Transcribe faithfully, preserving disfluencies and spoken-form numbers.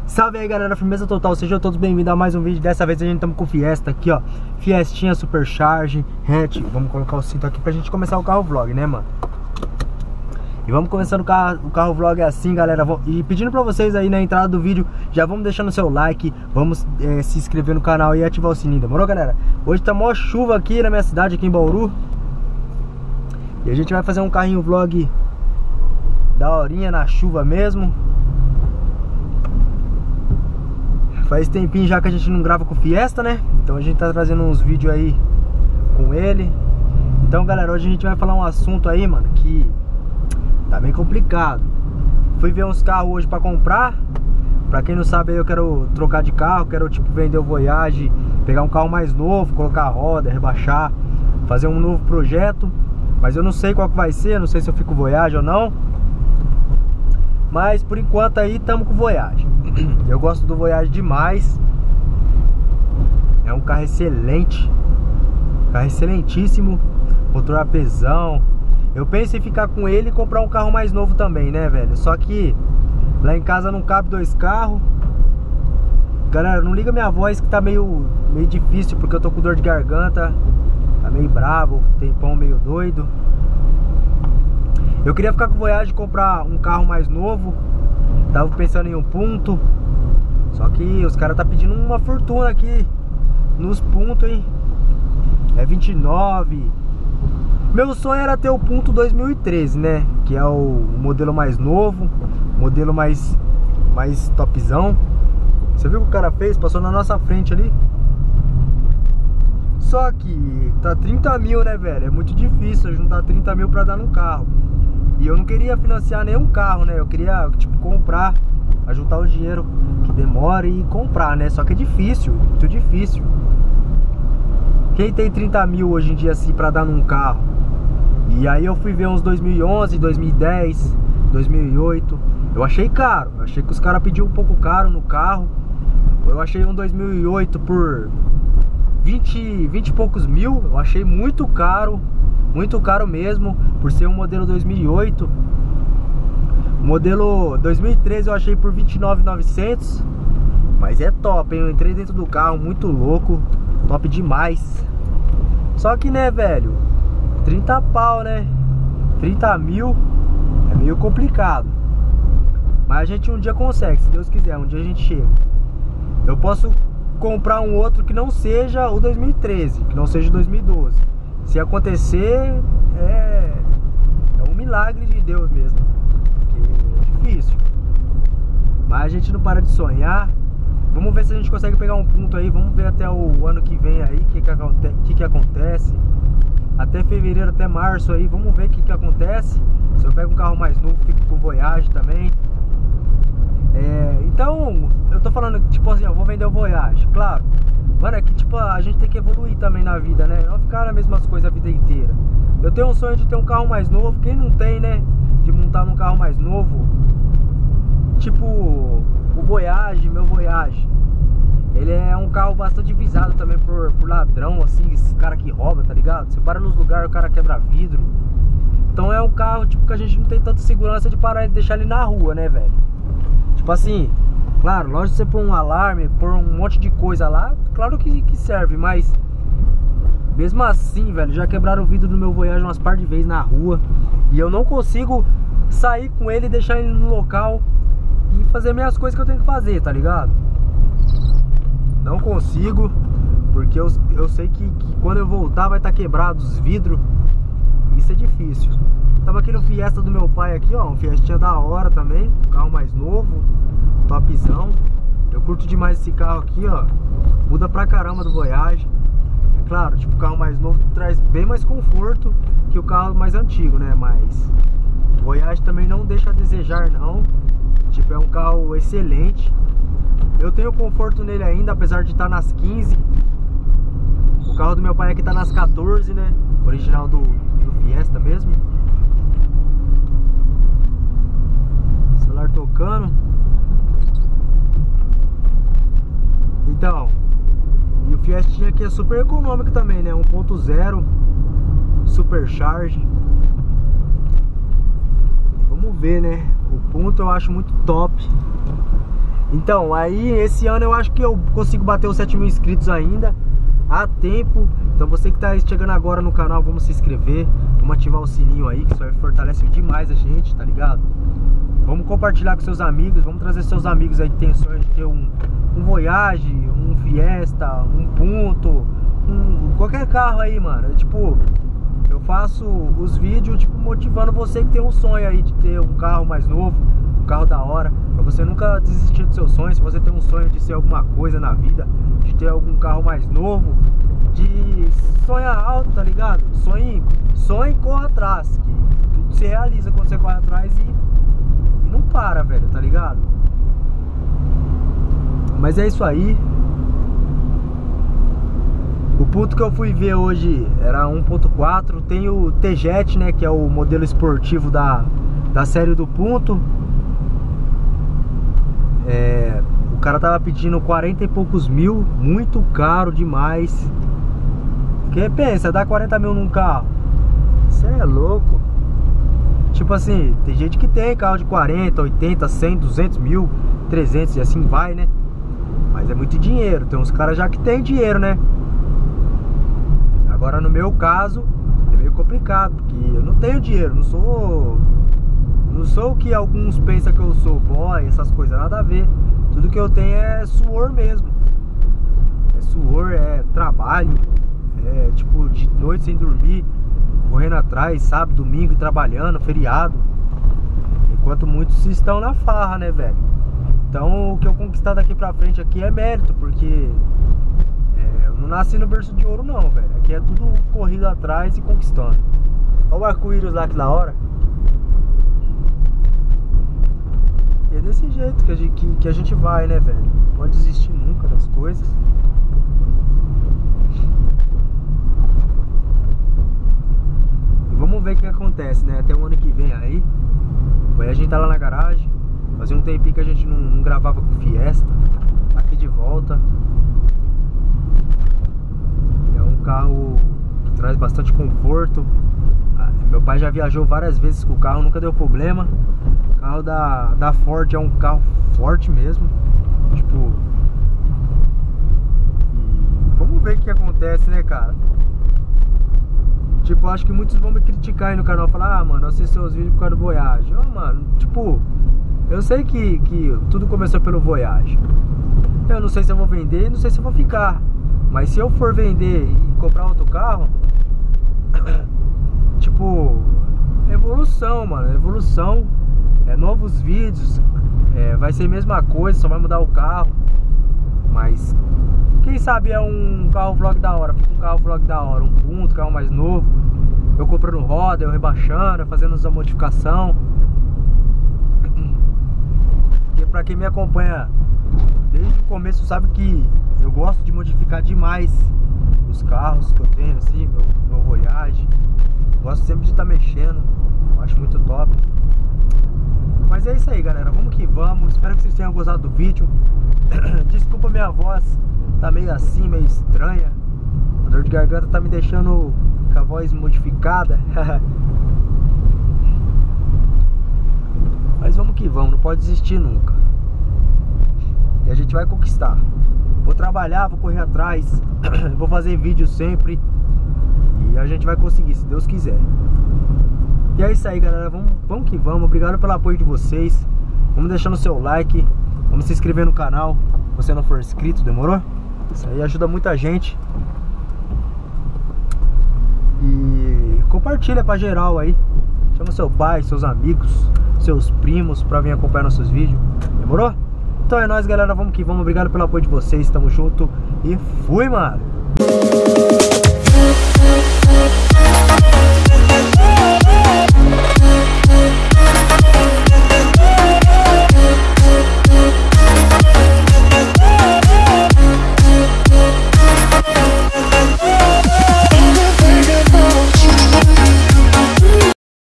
Salve aí galera, firmeza total, sejam todos bem-vindos a mais um vídeo. Dessa vez a gente estamos com Fiesta aqui, ó. Fiestinha Supercharge hatch. Vamos colocar o cinto aqui pra gente começar o carro vlog, né, mano? E vamos começando o carro, o carro vlog assim, galera. E pedindo pra vocês aí na entrada do vídeo, já vamos deixando o seu like, vamos é, se inscrever no canal e ativar o sininho, demorou, galera? Hoje tá mó chuva aqui na minha cidade, aqui em Bauru. E a gente vai fazer um carrinho vlog da horinha na chuva mesmo. Faz tempinho já que a gente não grava com o Fiesta, né? Então a gente tá trazendo uns vídeos aí com ele. Então, galera, hoje a gente vai falar um assunto aí, mano, que tá bem complicado. Fui ver uns carros hoje pra comprar. Pra quem não sabe, eu quero trocar de carro. Quero, tipo, vender o Voyage, pegar um carro mais novo, colocar a roda, rebaixar, fazer um novo projeto. Mas eu não sei qual que vai ser, não sei se eu fico Voyage ou não. Mas por enquanto aí estamos com o Voyage. Eu gosto do Voyage demais. É um carro excelente. Carro excelentíssimo. Motor apesão. Eu penso em ficar com ele e comprar um carro mais novo também, né, velho? Só que lá em casa não cabe dois carros. Galera, não liga minha voz que tá meio, meio difícil, porque eu tô com dor de garganta. Tá meio bravo, tempão meio doido. Eu queria ficar com o Voyage e comprar um carro mais novo. Tava pensando em um Punto. Só que os caras tá pedindo uma fortuna aqui nos Punto, hein? É vinte e nove. Meu sonho era ter o Punto dois mil e treze, né? Que é o modelo mais novo, modelo mais, mais topzão. Você viu o que o cara fez? Passou na nossa frente ali. Só que tá trinta mil, né, velho? É muito difícil juntar trinta mil pra dar num carro. E eu não queria financiar nenhum carro, né? Eu queria, tipo, comprar, juntar o dinheiro que demora e comprar, né? Só que é difícil, muito difícil. Quem tem trinta mil hoje em dia, assim, pra dar num carro? E aí eu fui ver uns dois mil e onze, dois mil e dez, dois mil e oito. Eu achei caro, eu achei que os caras pediam um pouco caro no carro. Eu achei um dois mil e oito por vinte, vinte e poucos mil. Eu achei muito caro. Muito caro mesmo, por ser um modelo dois mil e oito. O modelo dois mil e treze eu achei por vinte e nove mil e novecentos. Mas é top, hein? Eu entrei dentro do carro, muito louco. Top demais. Só que, né, velho, trinta pau, né? trinta mil é meio complicado. Mas a gente um dia consegue, se Deus quiser, um dia a gente chega. Eu posso comprar um outro que não seja o dois mil e treze, que não seja o dois mil e doze. Se acontecer, é, é um milagre de Deus mesmo. Porque é difícil. Mas a gente não para de sonhar. Vamos ver se a gente consegue pegar um Punto aí. Vamos ver até o ano que vem aí o que que, aconte que que acontece. Até fevereiro, até março aí. Vamos ver o que que acontece. Se eu pego um carro mais novo, fico com o Voyage também. É, então, eu tô falando, tipo assim, eu vou vender o Voyage, claro. Mano, é que tipo, a gente tem que evoluir também na vida, né? Não ficar nas mesmas coisas a vida inteira. Eu tenho um sonho de ter um carro mais novo. Quem não tem, né? De montar num carro mais novo. Tipo o Voyage, meu Voyage. Ele é um carro bastante visado também por, por ladrão, assim, esse cara que rouba, tá ligado? Você para nos lugares, o cara quebra vidro. Então é um carro, tipo, que a gente não tem tanta segurança de parar e deixar ele na rua, né, velho? Tipo assim, claro, lógico que você pôr um alarme, pôr um monte de coisa lá, claro que, que serve, mas mesmo assim, velho, já quebraram o vidro do meu Voyage umas par de vezes na rua. E eu não consigo sair com ele e deixar ele no local e fazer minhas coisas que eu tenho que fazer, tá ligado? Não consigo, porque eu, eu sei que, que quando eu voltar vai estar quebrado os vidros. Isso é difícil. Tava aqui no Fiesta do meu pai aqui, ó, um Fiestinha da hora também, um carro mais novo, topzão. Eu curto demais esse carro aqui, ó. Muda pra caramba do Voyage. É claro, tipo, o carro mais novo traz bem mais conforto que o carro mais antigo, né? Mas o Voyage também não deixa a desejar, não. Tipo, é um carro excelente. Eu tenho conforto nele ainda, apesar de estar nas quinze. O carro do meu pai aqui tá nas quatorze, né? Original do, do Fiesta mesmo. Celular tocando. Então, e o Fiestinha aqui é super econômico também, né? um ponto zero Supercharge. Vamos ver, né? O Punto eu acho muito top. Então, aí esse ano eu acho que eu consigo bater os sete mil inscritos ainda. Há tempo. Então você que tá chegando agora no canal, vamos se inscrever. Vamos ativar o sininho aí, que isso aí fortalece demais a gente, tá ligado? Vamos compartilhar com seus amigos. Vamos trazer seus amigos aí que tem sonho de ter um, um Voyage, um Fiesta, um Punto, um, qualquer carro aí, mano. É, tipo, eu faço os vídeos tipo motivando você que tem um sonho aí de ter um carro mais novo, um carro da hora, pra você nunca desistir do seu sonho. Se você tem um sonho de ser alguma coisa na vida, de ter algum carro mais novo, de sonhar alto, tá ligado? Sonhe, sonhe e corra atrás, que tudo se realiza quando você corre atrás e, e não para, velho, tá ligado? Mas é isso aí. O Punto que eu fui ver hoje era um ponto quatro. Tem o T-Jet, né, que é o modelo esportivo da, da série do Punto. É, o cara tava pedindo quarenta e poucos mil, muito caro demais. Porque pensa, dá quarenta mil num carro, você é louco. Tipo assim, tem gente que tem carro de quarenta, oitenta, cem, duzentos mil, trezentos e assim vai, né? Mas é muito dinheiro, tem uns caras já que tem dinheiro, né? Agora no meu caso é meio complicado, porque eu não tenho dinheiro, não sou Não sou o que alguns pensam que eu sou, boy, essas coisas, nada a ver. Tudo que eu tenho é suor mesmo. É suor, é trabalho, é tipo de noite sem dormir, correndo atrás, sábado, domingo e trabalhando, feriado. Enquanto muitos estão na farra, né, velho? Então o que eu conquistar daqui pra frente aqui é mérito, porque é, eu não nasci no berço de ouro não, velho. Aqui é tudo corrido atrás e conquistando. Olha o arco-íris lá, que da hora. E é desse jeito que a gente, que, que a gente vai, né, velho? Não pode desistir nunca das coisas. E vamos ver o que acontece, né? Até o ano que vem aí. Aí a gente tá lá na garagem. Fazia um tempinho que a gente não, não gravava com Fiesta. Aqui de volta. É um carro que traz bastante conforto. Meu pai já viajou várias vezes com o carro, nunca deu problema. O carro da, da Ford é um carro forte mesmo. Tipo, e vamos ver o que acontece, né, cara? Tipo, acho que muitos vão me criticar aí no canal, falar: ah, mano, eu assisti seus vídeos por causa do Voyage. Ó, mano, tipo, eu sei que, que tudo começou pelo Voyage. Eu não sei se eu vou vender, não sei se eu vou ficar. Mas se eu for vender e comprar outro carro, tipo, evolução, mano, evolução. É, novos vídeos, é, vai ser a mesma coisa, só vai mudar o carro. Mas quem sabe é um carro vlog da hora, um carro vlog da hora, um Punto, carro mais novo. Eu comprando roda, eu rebaixando, fazendo essa modificação. Porque pra quem me acompanha desde o começo sabe que eu gosto de modificar demais os carros que eu tenho, assim, meu, meu Voyage. Gosto sempre de estar mexendo, eu acho muito top. Mas é isso aí, galera, vamos que vamos. Espero que vocês tenham gostado do vídeo. Desculpa minha voz, tá meio assim, meio estranha. A dor de garganta tá me deixando com a voz modificada. Mas vamos que vamos, não pode desistir nunca. E a gente vai conquistar. Vou trabalhar, vou correr atrás. Vou fazer vídeo sempre. E a gente vai conseguir, se Deus quiser. E é isso aí, galera, vamos, vamos que vamos. Obrigado pelo apoio de vocês. Vamos deixando o seu like. Vamos se inscrever no canal, se você não for inscrito, demorou? Isso aí ajuda muita gente. E compartilha pra geral aí. Chama seu pai, seus amigos, seus primos pra vir acompanhar nossos vídeos. Demorou? Então é nóis, galera, vamos que vamos. Obrigado pelo apoio de vocês, tamo junto. E fui, mano.